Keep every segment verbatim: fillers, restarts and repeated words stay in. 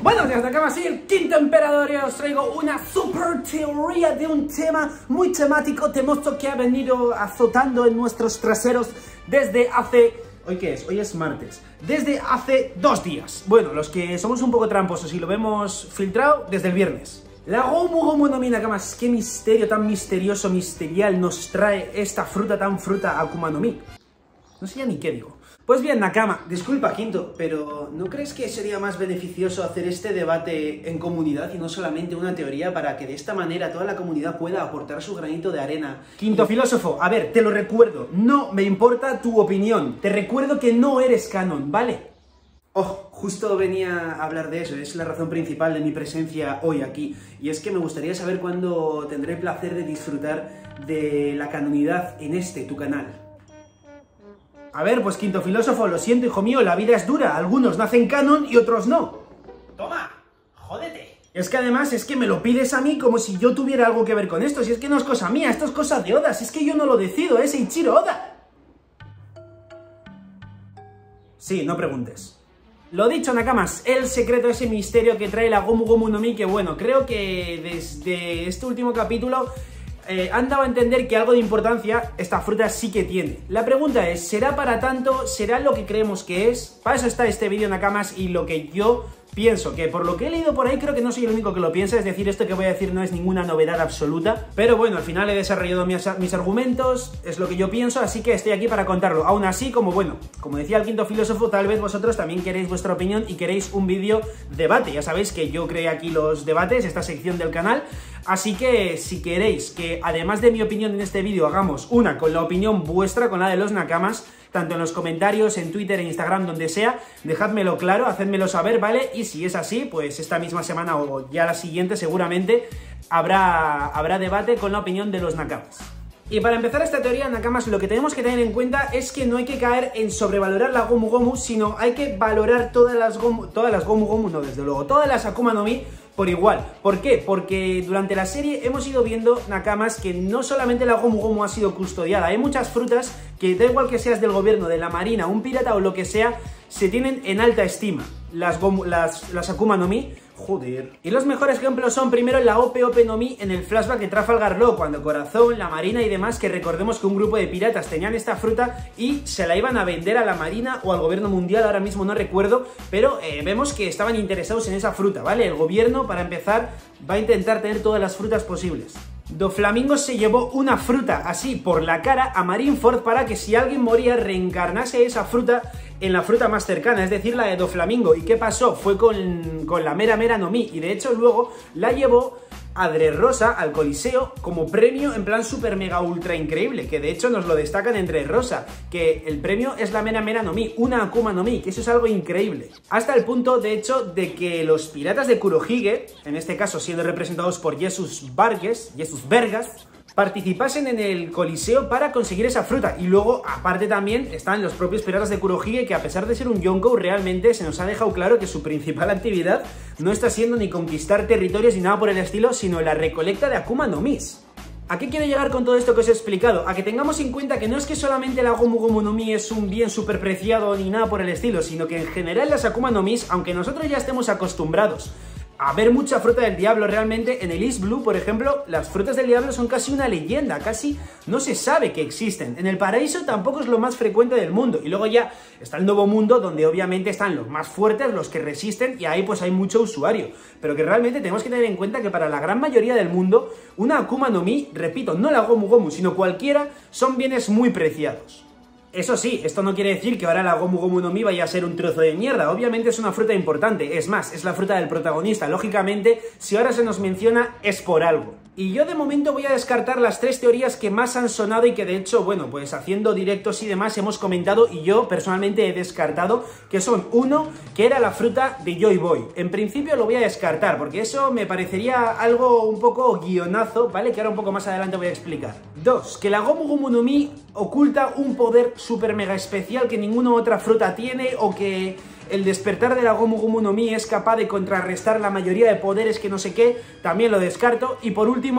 Buenos días, Nakama, soy el quinto emperador y os traigo una super teoría de un tema muy temático, temoso que ha venido azotando en nuestros traseros desde hace... ¿Hoy qué es? Hoy es martes. Desde hace dos días. Bueno, los que somos un poco tramposos y lo vemos filtrado, desde el viernes. La Gomu Gomu no Mi, Nakamas, qué misterio tan misterioso, misterial nos trae esta fruta tan fruta Akuma no Mi. No sé ya ni qué digo. Pues bien, Nakama, disculpa, Quinto, pero ¿no crees que sería más beneficioso hacer este debate en comunidad y no solamente una teoría para que de esta manera toda la comunidad pueda aportar su granito de arena? Quinto filósofo, a ver, te lo recuerdo, no me importa tu opinión, te recuerdo que no eres canon, ¿vale? Oh, justo venía a hablar de eso, es la razón principal de mi presencia hoy aquí, y es que me gustaría saber cuándo tendré el placer de disfrutar de la canonidad en este, tu canal. A ver, pues quinto filósofo, lo siento, hijo mío, la vida es dura, algunos nacen canon y otros no. Toma, jódete. Es que además es que me lo pides a mí como si yo tuviera algo que ver con esto, si es que no es cosa mía, esto es cosa de Oda, si es que yo no lo decido, es Eiichiro Oda. Sí, no preguntes. Lo dicho, Nakamas, el secreto, ese misterio que trae la Gomu Gomu no Mi, que bueno, creo que desde este último capítulo eh, han dado a entender que algo de importancia esta fruta sí que tiene. La pregunta es, ¿será para tanto? ¿Será lo que creemos que es? Para eso está este vídeo, Nakamas, y lo que yo pienso, que por lo que he leído por ahí creo que no soy el único que lo piensa, es decir, esto que voy a decir no es ninguna novedad absoluta, pero bueno, al final he desarrollado mis, mis argumentos, es lo que yo pienso, así que estoy aquí para contarlo. Aún así, como bueno, como decía el quinto filósofo, tal vez vosotros también queréis vuestra opinión y queréis un vídeo debate. Ya sabéis que yo creé aquí los debates, esta sección del canal, así que si queréis que además de mi opinión en este vídeo hagamos una con la opinión vuestra, con la de los Nakamas, tanto en los comentarios, en Twitter, en Instagram, donde sea, dejádmelo claro, hacedmelo saber, ¿vale? Y si es así, pues esta misma semana o ya la siguiente seguramente habrá, habrá debate con la opinión de los Nakamas. Y para empezar esta teoría, Nakamas, lo que tenemos que tener en cuenta es que no hay que caer en sobrevalorar la Gomu Gomu, sino hay que valorar todas las Gomu, todas las Gomu Gomu, no, desde luego, todas las Akuma no Mi por igual. ¿Por qué? Porque durante la serie hemos ido viendo, Nakamas, que no solamente la Gomu Gomu ha sido custodiada, hay muchas frutas que da igual que seas del gobierno, de la marina, un pirata o lo que sea, se tienen en alta estima. Las, Gomu, las, las Akuma no Mi, joder. Y los mejores ejemplos son primero la Ope Ope no Mi en el flashback de Trafalgar Law, cuando Corazón, la marina y demás, que recordemos que un grupo de piratas tenían esta fruta y se la iban a vender a la marina o al gobierno mundial, ahora mismo no recuerdo, pero eh, vemos que estaban interesados en esa fruta, ¿vale? El gobierno, para empezar, va a intentar tener todas las frutas posibles. Doflamingo se llevó una fruta así por la cara a Marineford para que si alguien moría reencarnase esa fruta en la fruta más cercana, es decir, la de Doflamingo. ¿Y qué pasó? Fue con, con la Mera Mera no Mi, y de hecho luego la llevó a Dressrosa al Coliseo como premio en plan super mega ultra increíble, que de hecho nos lo destacan en Dressrosa, que el premio es la Mera Mera no Mi, una Akuma no Mi, que eso es algo increíble. Hasta el punto, de hecho, de que los piratas de Kurohige, en este caso siendo representados por Jesus Vargas, Jesus Vergas, participasen en el Coliseo para conseguir esa fruta. Y luego, aparte también, están los propios piratas de Kurohige, que a pesar de ser un yonkou, realmente se nos ha dejado claro que su principal actividad no está siendo ni conquistar territorios ni nada por el estilo, sino la recolecta de Akuma no Mis. ¿A qué quiero llegar con todo esto que os he explicado? A que tengamos en cuenta que no es que solamente la Gomu Gomu no Mi es un bien súper preciado ni nada por el estilo, sino que en general las Akuma no Mis, aunque nosotros ya estemos acostumbrados a ver mucha fruta del diablo, realmente en el East Blue, por ejemplo, las frutas del diablo son casi una leyenda, casi no se sabe que existen. En el paraíso tampoco es lo más frecuente del mundo, y luego ya está el nuevo mundo, donde obviamente están los más fuertes, los que resisten, y ahí pues hay mucho usuario, pero que realmente tenemos que tener en cuenta que para la gran mayoría del mundo, una Akuma no Mi, repito, no la Gomu Gomu, sino cualquiera, son bienes muy preciados. Eso sí, esto no quiere decir que ahora la Gomu Gomu no Mi vaya a ser un trozo de mierda, obviamente es una fruta importante, es más, es la fruta del protagonista, lógicamente, si ahora se nos menciona es por algo. Y yo de momento voy a descartar las tres teorías que más han sonado y que de hecho, bueno, pues haciendo directos y demás hemos comentado y yo personalmente he descartado, que son, uno, que era la fruta de Joy Boy. En principio lo voy a descartar, porque eso me parecería algo un poco guionazo, ¿vale? Que ahora un poco más adelante voy a explicar. Dos, que la Gomu Gomu no Mi oculta un poder super mega especial que ninguna otra fruta tiene, o que el despertar de la Gomu Gomu no Mi es capaz de contrarrestar la mayoría de poderes que no sé qué, también lo descarto. Y por último,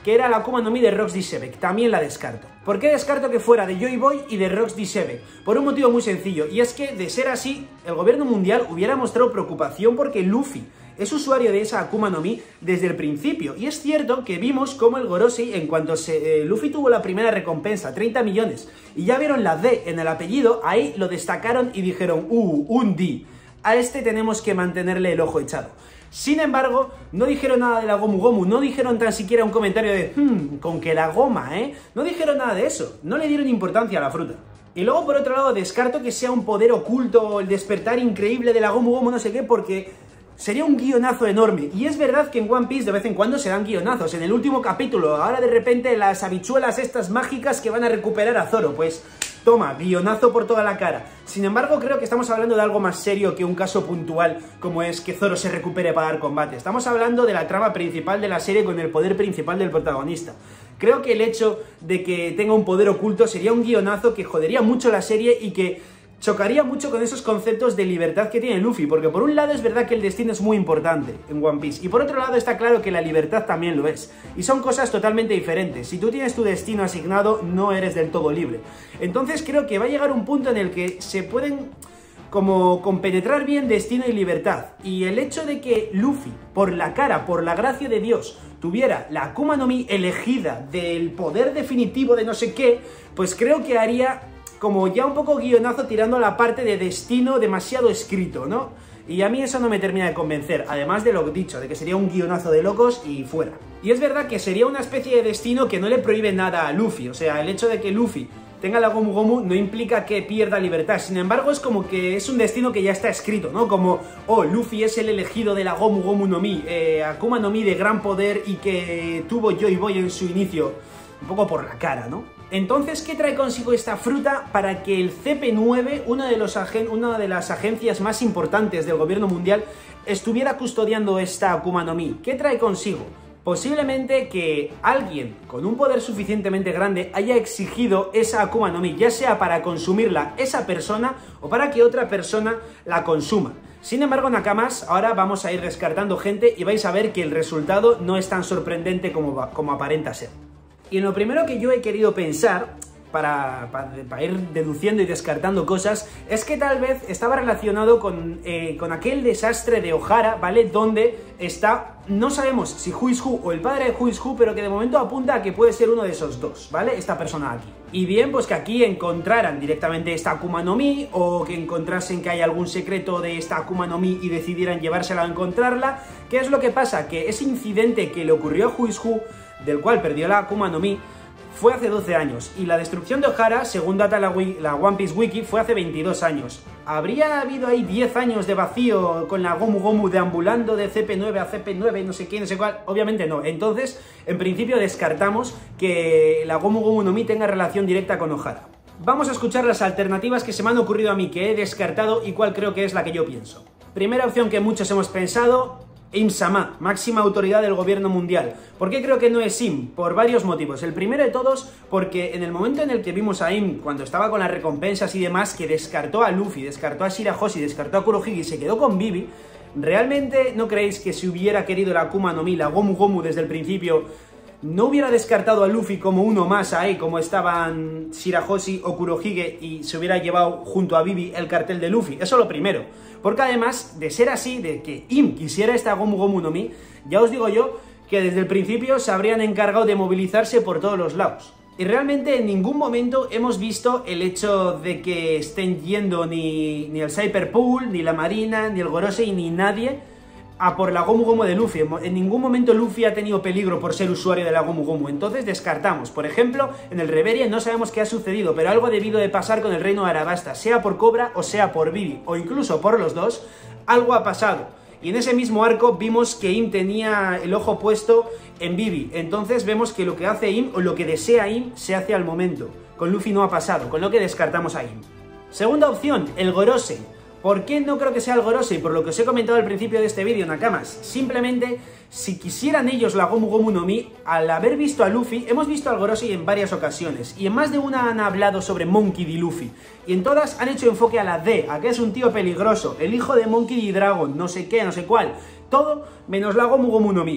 que era la Akuma no Mi de Roxy Sebek. También la descarto. ¿Por qué descarto que fuera de Joy Boy y de Roxy Sebek? Por un motivo muy sencillo, y es que, de ser así, el gobierno mundial hubiera mostrado preocupación porque Luffy es usuario de esa Akuma no Mi desde el principio. Y es cierto que vimos cómo el Gorosei, en cuanto se, eh, Luffy tuvo la primera recompensa, treinta millones, y ya vieron la D en el apellido, ahí lo destacaron y dijeron, uh, un D. A este tenemos que mantenerle el ojo echado. Sin embargo, no dijeron nada de la Gomu Gomu, no dijeron tan siquiera un comentario de hmm, con que la goma, ¿eh? No dijeron nada de eso, no le dieron importancia a la fruta. Y luego, por otro lado, descarto que sea un poder oculto, el despertar increíble de la Gomu Gomu, no sé qué, porque sería un guionazo enorme. Y es verdad que en One Piece de vez en cuando se dan guionazos. En el último capítulo, ahora de repente las habichuelas estas mágicas que van a recuperar a Zoro, pues toma, guionazo por toda la cara. Sin embargo, creo que estamos hablando de algo más serio que un caso puntual como es que Zoro se recupere para dar combate. Estamos hablando de la trama principal de la serie con el poder principal del protagonista. Creo que el hecho de que tenga un poder oculto sería un guionazo que jodería mucho la serie y que chocaría mucho con esos conceptos de libertad que tiene Luffy, porque por un lado es verdad que el destino es muy importante en One Piece, y por otro lado está claro que la libertad también lo es, y son cosas totalmente diferentes. Si tú tienes tu destino asignado, no eres del todo libre. Entonces creo que va a llegar un punto en el que se pueden como compenetrar bien destino y libertad, y el hecho de que Luffy, por la cara, por la gracia de Dios, tuviera la Akuma no Mi elegida del poder definitivo de no sé qué, pues creo que haría como ya un poco guionazo tirando a la parte de destino demasiado escrito, ¿no? Y a mí eso no me termina de convencer, además de lo dicho, de que sería un guionazo de locos y fuera. Y es verdad que sería una especie de destino que no le prohíbe nada a Luffy, o sea, el hecho de que Luffy tenga la Gomu Gomu no implica que pierda libertad, sin embargo es como que es un destino que ya está escrito, ¿no? Como, oh, Luffy es el elegido de la Gomu Gomu no Mi, eh, Akuma no Mi de gran poder y que tuvo Joy Boy en su inicio, un poco por la cara, ¿no? Entonces, ¿qué trae consigo esta fruta para que el C P nueve, una de, los agen una de las agencias más importantes del gobierno mundial, estuviera custodiando esta Akuma no Mi? ¿Qué trae consigo? Posiblemente que alguien con un poder suficientemente grande haya exigido esa Akuma no Mi, ya sea para consumirla esa persona o para que otra persona la consuma. Sin embargo, Nakamas, ahora vamos a ir descartando gente y vais a ver que el resultado no es tan sorprendente como, va, como aparenta ser. Y en lo primero que yo he querido pensar, para, para, para ir deduciendo y descartando cosas, es que tal vez estaba relacionado con, eh, con aquel desastre de Ohara, ¿vale? Donde está, no sabemos si Who is Who o el padre de Who is Who, pero que de momento apunta a que puede ser uno de esos dos, ¿vale? Esta persona aquí. Y bien, pues que aquí encontraran directamente esta Akuma no Mi, o que encontrasen que hay algún secreto de esta Akuma no Mi y decidieran llevársela a encontrarla. ¿Qué es lo que pasa? Que ese incidente que le ocurrió a Who is Who, del cual perdió la Akuma no Mi, fue hace doce años, y la destrucción de Ohara, según data la, la One Piece Wiki, fue hace veintidós años. ¿Habría habido ahí diez años de vacío con la Gomu Gomu deambulando de C P nueve a C P nueve, no sé qué, no sé cuál? Obviamente no. Entonces, en principio descartamos que la Gomu Gomu no Mi tenga relación directa con Ohara. Vamos a escuchar las alternativas que se me han ocurrido a mí, que he descartado, y cuál creo que es la que yo pienso. Primera opción que muchos hemos pensado: Im-sama, máxima autoridad del gobierno mundial. ¿Por qué creo que no es Im? Por varios motivos. El primero de todos, porque en el momento en el que vimos a Im, cuando estaba con las recompensas y demás, que descartó a Luffy, descartó a Shirahoshi, descartó a Kurohige y se quedó con Vivi, ¿realmente no creéis que si hubiera querido la Akuma no Mi, la Gomu Gomu desde el principio, no hubiera descartado a Luffy como uno más ahí, como estaban Shirahoshi o Kurohige, y se hubiera llevado junto a Vivi el cartel de Luffy? Eso lo primero. Porque además, de ser así, de que Im quisiera esta Gomu Gomu no Mi, ya os digo yo que desde el principio se habrían encargado de movilizarse por todos los lados. Y realmente en ningún momento hemos visto el hecho de que estén yendo ni, ni el Cyber Pool, ni la Marina, ni el Gorosei, ni nadie a por la Gomu Gomu de Luffy. En ningún momento Luffy ha tenido peligro por ser usuario de la Gomu Gomu. Entonces descartamos. Por ejemplo, en el Reverie no sabemos qué ha sucedido, pero algo ha debido de pasar con el reino de Arabasta, sea por Cobra o sea por Vivi, o incluso por los dos. Algo ha pasado. Y en ese mismo arco vimos que Im tenía el ojo puesto en Vivi. Entonces vemos que lo que hace Im, o lo que desea Im, se hace al momento. Con Luffy no ha pasado, con lo que descartamos a Im. Segunda opción, el Gorosei. ¿Por qué no creo que sea el Gorosei? Por lo que os he comentado al principio de este vídeo, Nakamas. Simplemente, si quisieran ellos la Gomu Gomu no Mi, al haber visto a Luffy, hemos visto al Gorosei en varias ocasiones, y en más de una han hablado sobre Monkey D. Luffy, y en todas han hecho enfoque a la D, a que es un tío peligroso, el hijo de Monkey D. Dragon, no sé qué, no sé cuál, todo menos la Gomu Gomu no Mi.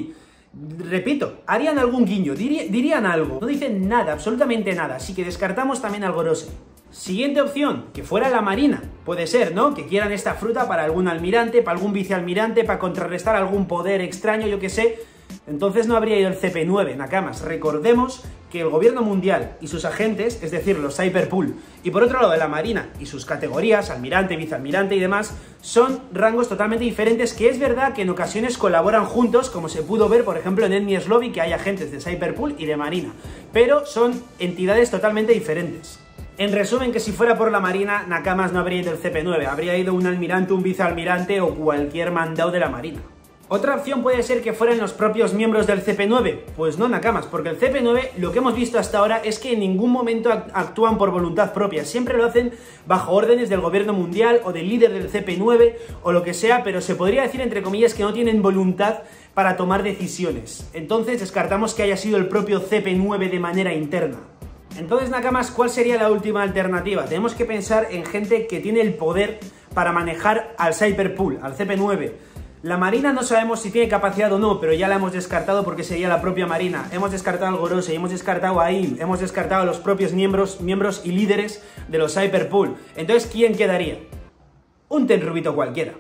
Repito, harían algún guiño, diría, dirían algo. No dicen nada, absolutamente nada, así que descartamos también al Gorosei. Siguiente opción, que fuera la Marina. Puede ser, ¿no? Que quieran esta fruta para algún almirante, para algún vicealmirante, para contrarrestar algún poder extraño, yo que sé. Entonces no habría ido el C P nueve, Nakamas. Recordemos que el gobierno mundial y sus agentes, es decir, los Cyberpool, y por otro lado la Marina y sus categorías, almirante, vicealmirante y demás, son rangos totalmente diferentes, que es verdad que en ocasiones colaboran juntos, como se pudo ver, por ejemplo, en Enies Lobby, que hay agentes de Cyberpool y de Marina, pero son entidades totalmente diferentes. En resumen, que si fuera por la Marina, Nakamas no habría ido el C P nueve, habría ido un almirante, un vicealmirante o cualquier mandado de la Marina. Otra opción puede ser que fueran los propios miembros del C P nueve, pues no, Nakamas, porque el C P nueve lo que hemos visto hasta ahora es que en ningún momento actúan por voluntad propia, siempre lo hacen bajo órdenes del gobierno mundial o del líder del C P nueve o lo que sea, pero se podría decir entre comillas que no tienen voluntad para tomar decisiones. Entonces descartamos que haya sido el propio C P nueve de manera interna. Entonces, Nakamas, ¿cuál sería la última alternativa? Tenemos que pensar en gente que tiene el poder para manejar al Cyberpool, al C P nueve. La Marina no sabemos si tiene capacidad o no, pero ya la hemos descartado porque sería la propia Marina. Hemos descartado al Gorosei, hemos descartado a I M, hemos descartado a los propios miembros, miembros y líderes de los Cyberpool. Entonces, ¿quién quedaría? Un Tenryubito cualquiera.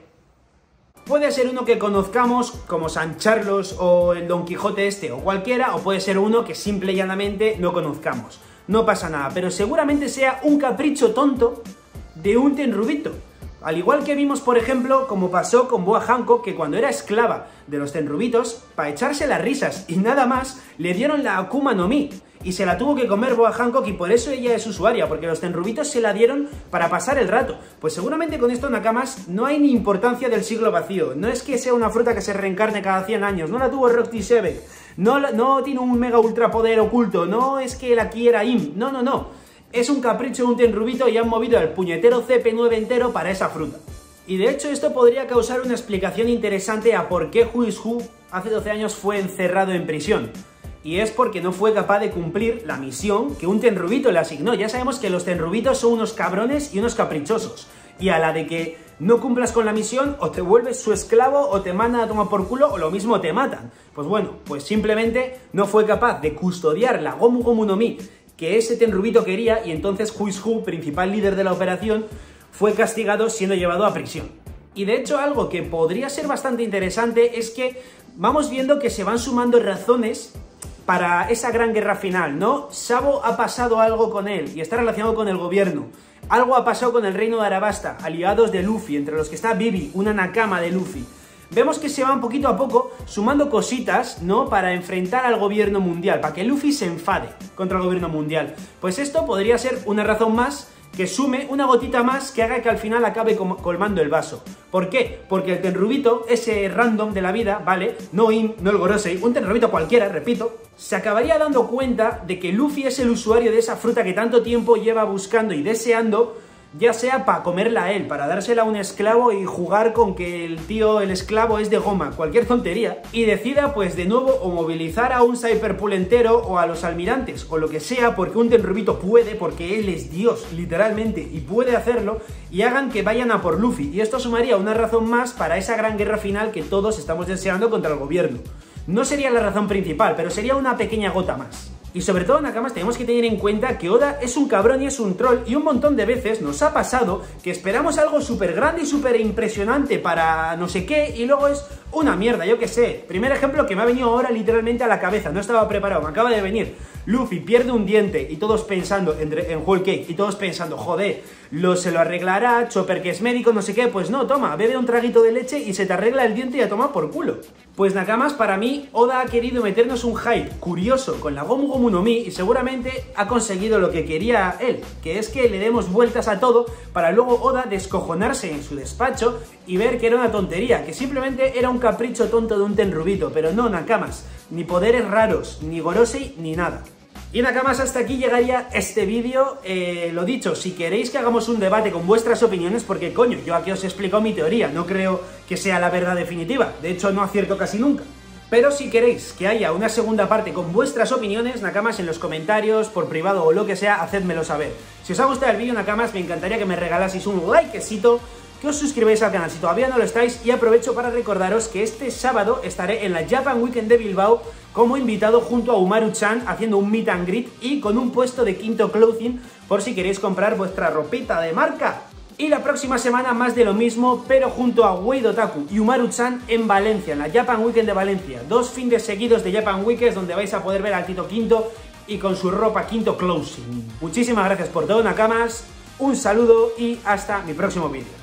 Puede ser uno que conozcamos como San Carlos o el Don Quijote este o cualquiera, o puede ser uno que simple y llanamente no conozcamos. No pasa nada, pero seguramente sea un capricho tonto de un Tenryubito. Al igual que vimos, por ejemplo, como pasó con Boa Hancock, que cuando era esclava de los Tenryubitos, para echarse las risas y nada más, le dieron la Akuma no Mi, y se la tuvo que comer Boa Hancock, y por eso ella es usuaria, porque los Tenryubitos se la dieron para pasar el rato. Pues seguramente con esto, Nakamas, no hay ni importancia del siglo vacío, no es que sea una fruta que se reencarne cada cien años, no la tuvo Rock Sebek, no, no tiene un mega ultra poder oculto, no es que la quiera I M, no, no, no. Es un capricho de un Tenryubito y han movido el puñetero C P nueve entero para esa fruta. Y de hecho esto podría causar una explicación interesante a por qué Who is Who hace doce años fue encerrado en prisión. Y es porque no fue capaz de cumplir la misión que un Tenryubito le asignó. Ya sabemos que los Tenryubitos son unos cabrones y unos caprichosos. Y a la de que no cumplas con la misión, o te vuelves su esclavo, o te mandan a tomar por culo, o lo mismo te matan. Pues bueno, pues simplemente no fue capaz de custodiar la Gomu Gomu no Mi que ese Tenryubito quería, y entonces Who is Who, principal líder de la operación, fue castigado siendo llevado a prisión. Y de hecho algo que podría ser bastante interesante es que vamos viendo que se van sumando razones para esa gran guerra final, ¿no? Sabo ha pasado algo con él y está relacionado con el gobierno. Algo ha pasado con el reino de Arabasta, aliados de Luffy, entre los que está Vivi, una nakama de Luffy. Vemos que se van poquito a poco sumando cositas, ¿no? Para enfrentar al gobierno mundial, para que Luffy se enfade contra el gobierno mundial. Pues esto podría ser una razón más que sume una gotita más que haga que al final acabe colmando el vaso. ¿Por qué? Porque el Tenryubito, ese random de la vida, ¿vale? No I M, no el Gorosei, un Tenryubito cualquiera, repito, se acabaría dando cuenta de que Luffy es el usuario de esa fruta que tanto tiempo lleva buscando y deseando, ya sea para comerla a él, para dársela a un esclavo y jugar con que el tío, el esclavo es de goma, cualquier tontería, y decida pues de nuevo o movilizar a un Cyberpool entero o a los almirantes o lo que sea, porque un Tenryubito puede, porque él es Dios, literalmente, y puede hacerlo, y hagan que vayan a por Luffy, y esto sumaría una razón más para esa gran guerra final que todos estamos deseando contra el gobierno. No sería la razón principal, pero sería una pequeña gota más. Y sobre todo, Nakamas, tenemos que tener en cuenta que Oda es un cabrón y es un troll, y un montón de veces nos ha pasado que esperamos algo súper grande y súper impresionante para no sé qué, y luego es una mierda, yo qué sé. Primer ejemplo que me ha venido ahora literalmente a la cabeza, no estaba preparado, me acaba de venir. Luffy pierde un diente y todos pensando en, en Whole Cake, y todos pensando, joder, lo, se lo arreglará, Chopper que es médico, no sé qué, pues no, toma, bebe un traguito de leche y se te arregla el diente y a tomar por culo. Pues Nakamas, para mí, Oda ha querido meternos un hype curioso con la Gomu Gomu no Mi y seguramente ha conseguido lo que quería él, que es que le demos vueltas a todo para luego Oda descojonarse en su despacho y ver que era una tontería, que simplemente era un capricho tonto de un Tenryubito, pero no, Nakamas, ni poderes raros, ni Gorosei, ni nada. Y Nakamas, hasta aquí llegaría este vídeo. Eh, lo dicho, si queréis que hagamos un debate con vuestras opiniones, porque coño, yo aquí os he explicado mi teoría, no creo que sea la verdad definitiva, de hecho no acierto casi nunca. Pero si queréis que haya una segunda parte con vuestras opiniones, Nakamas, en los comentarios, por privado o lo que sea, hacedmelo saber. Si os ha gustado el vídeo, Nakamas, me encantaría que me regalaseis un likecito, que os suscribáis al canal si todavía no lo estáis, y aprovecho para recordaros que este sábado estaré en la Japan Weekend de Bilbao como invitado junto a Umaru-chan haciendo un meet and greet y con un puesto de Quinto Clothing por si queréis comprar vuestra ropita de marca. Y la próxima semana más de lo mismo, pero junto a Wade Otaku y Umaru-chan en Valencia, en la Japan Weekend de Valencia. Dos fines seguidos de Japan Weekends donde vais a poder ver al Tito Quinto y con su ropa Quinto Clothing. Muchísimas gracias por todo, Nakamas, un saludo y hasta mi próximo vídeo.